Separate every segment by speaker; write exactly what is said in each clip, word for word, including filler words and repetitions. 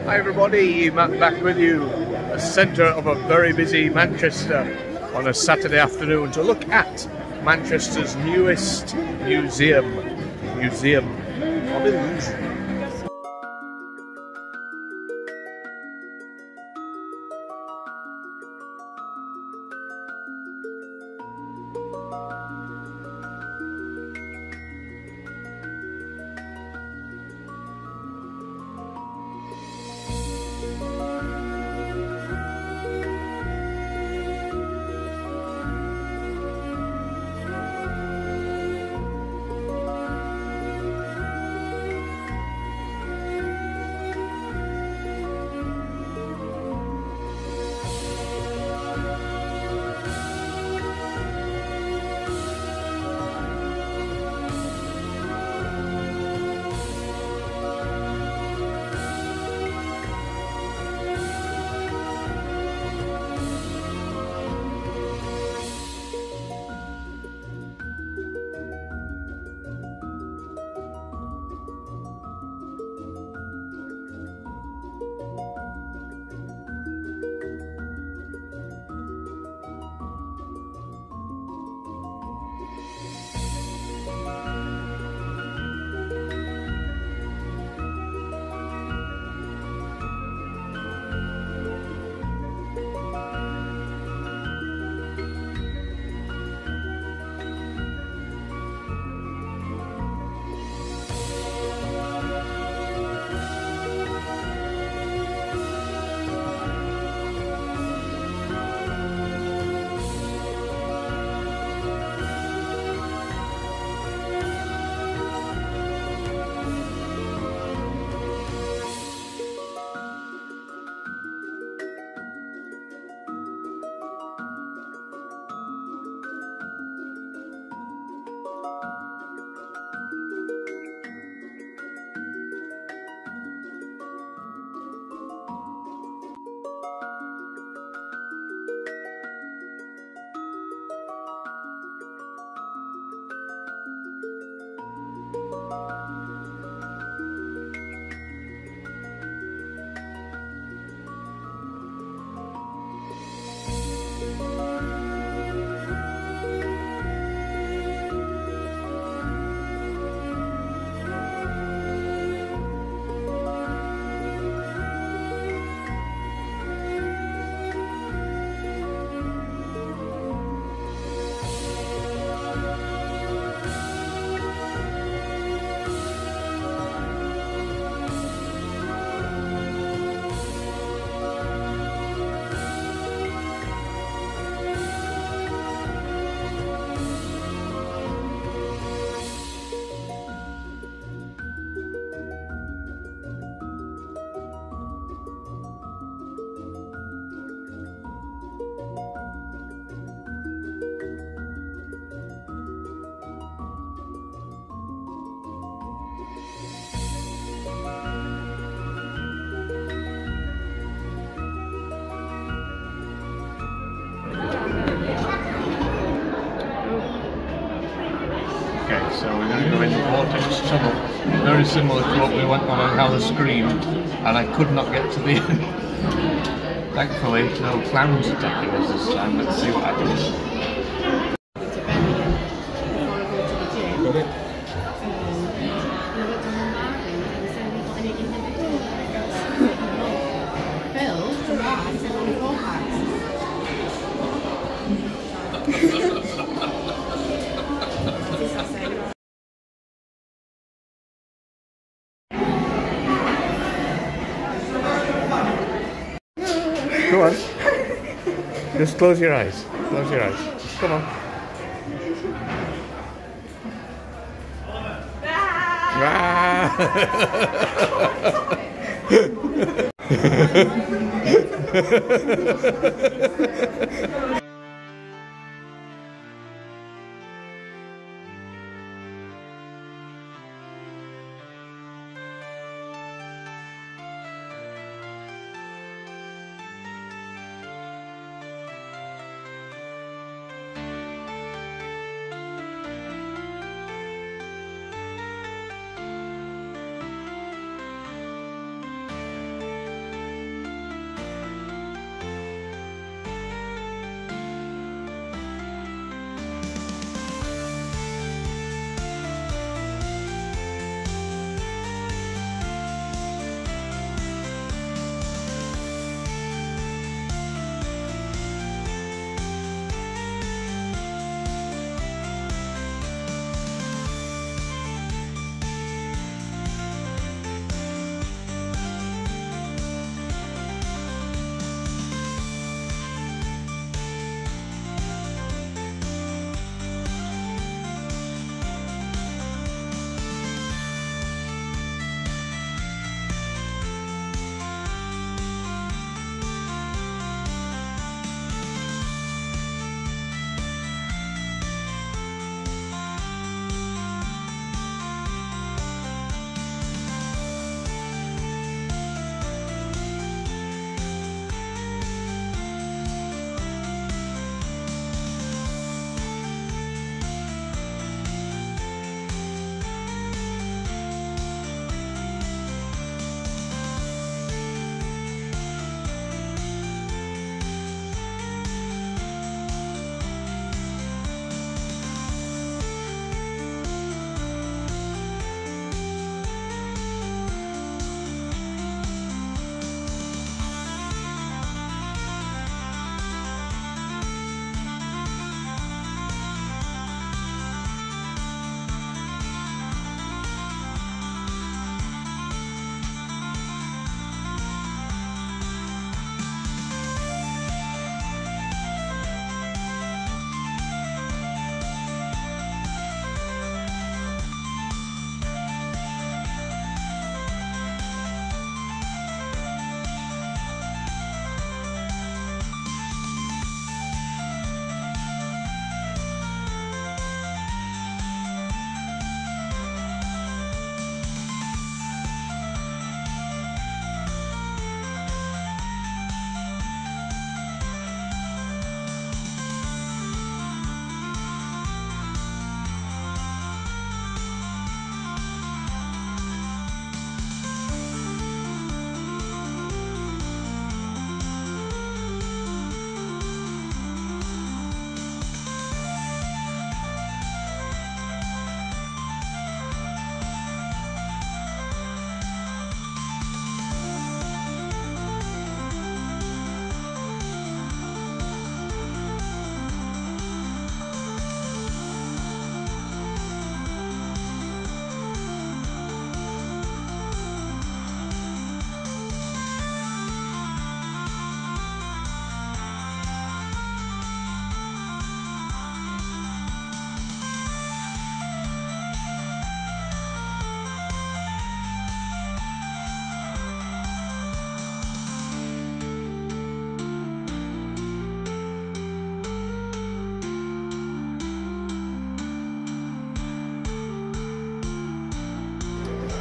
Speaker 1: Hi everybody, Matt back with you, the centre of a very busy Manchester on a Saturday afternoon to look at Manchester's newest museum. Museum. What is it? So we're going to go into vortex tunnel, very similar to what we went on on Hella Scream, and I could not get to the end. Thankfully, no clowns attacking us this time. Let's see what happens. Got it? Go on. Just close your eyes. Close your eyes. Come on. Ah.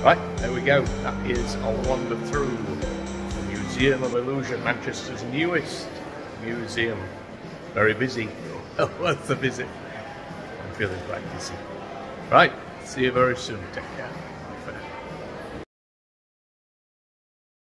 Speaker 1: Right, there we go. That is a wander through the Museum of Illusion, Manchester's newest museum. Very busy. Oh, worth the visit. I'm feeling quite dizzy. Right, see you very soon. Take care.